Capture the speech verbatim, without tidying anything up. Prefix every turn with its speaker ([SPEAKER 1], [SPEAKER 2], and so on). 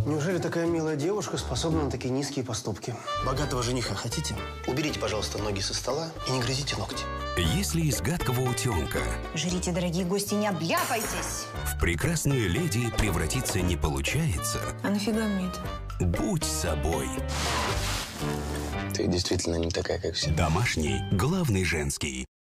[SPEAKER 1] Неужели такая милая девушка способна на такие низкие поступки? Богатого жениха хотите? Уберите, пожалуйста, ноги со стола и не грызите ногти.
[SPEAKER 2] Если из гадкого утенка
[SPEAKER 3] Жрите, дорогие гости, не обляпайтесь!
[SPEAKER 2] в прекрасную леди превратиться не получается,
[SPEAKER 3] А нафига мне это?
[SPEAKER 2] будь собой.
[SPEAKER 1] Ты действительно не такая, как все.
[SPEAKER 2] Домашний, главный женский.